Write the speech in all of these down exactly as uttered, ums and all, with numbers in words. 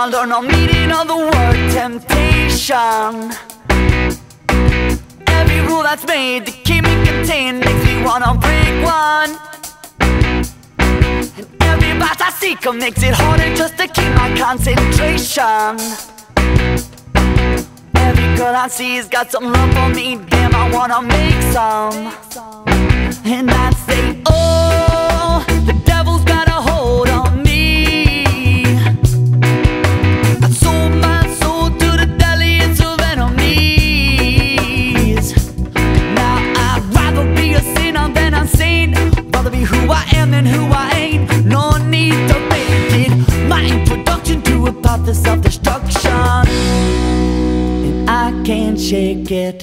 under no meaning of the word temptation. Every rule that's made to keep me contained makes me wanna break one. And every path I seek makes it harder just to keep my concentration. Every girl I see's got some love for me, damn I wanna make some. And I say, oh, the devil's got a hold on me. I sold my soul to the deadliest of enemies. Now I'd rather be a sinner than a saint, rather be who I am than who I ain't. No need to fake it. My introduction to a path of self-destruction, and I can't shake it.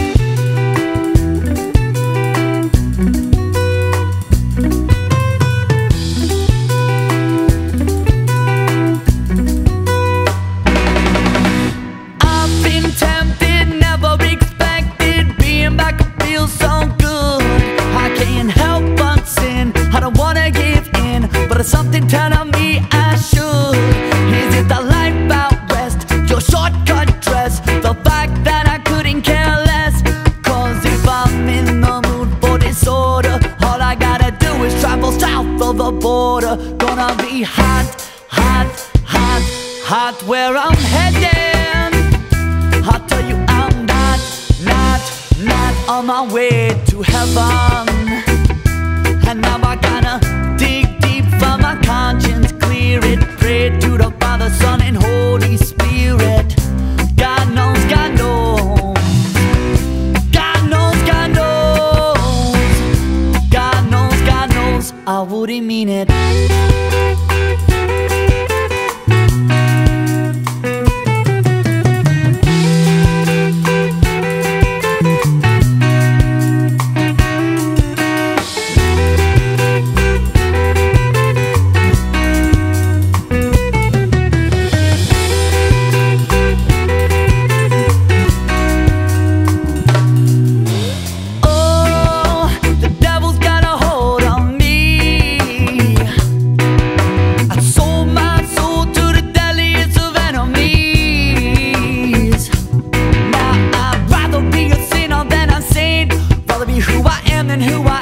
Something telling me I should. Is it the life out west, your shortcut dress, the fact that I couldn't care less? Cause if I'm in the mood for disorder, all I gotta do is travel south of the border. Gonna be hot, hot, hot, hot where I'm heading. I'll tell you I'm not, not, not on my way to heaven. And now I gotta dig for my conscience, clear it. Pray to the Father, Son, and Holy Spirit. God knows, God knows. God knows, God knows. God knows, God knows I wouldn't mean it. Who I am and who I